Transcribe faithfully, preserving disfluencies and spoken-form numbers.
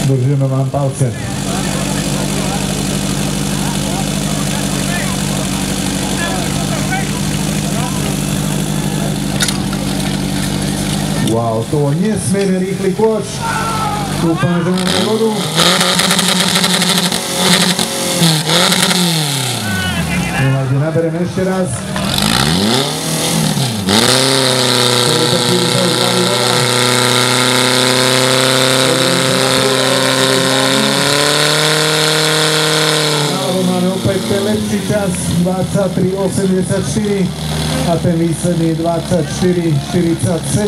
Držíme vám palce. Wow, to bol nesmierne rýchly kôč. Dúfame, že máme vodu. Nevadí, nabereme ešte raz. Máme opäť ten lepší čas dvadsaťtri osemdesiatštyri a ten výsledný dvadsaťštyri štyridsaťsedem.